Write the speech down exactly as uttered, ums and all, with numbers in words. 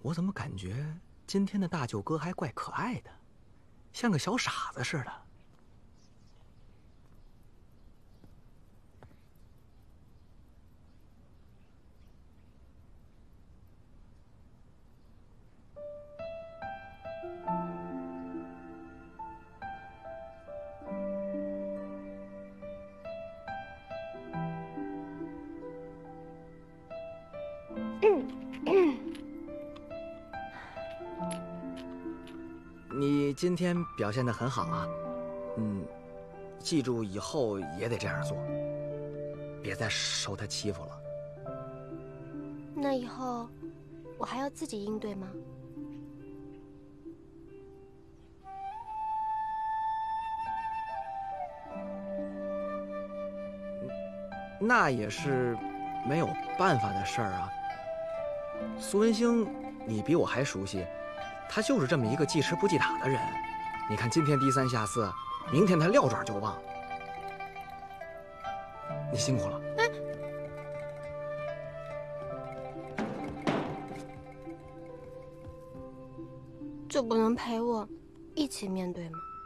我怎么感觉今天的大舅哥还怪可爱的，像个小傻子似的。你今天表现得很好啊，嗯，记住以后也得这样做，别再受他欺负了。 那以后我还要自己应对吗？ 那也是没有办法的事儿啊。苏文兴，你比我还熟悉。他就是这么一个记吃不记打的人，你看今天低三下四，明天他撂爪就忘。你辛苦了。哎， 就不能陪我一起面对吗？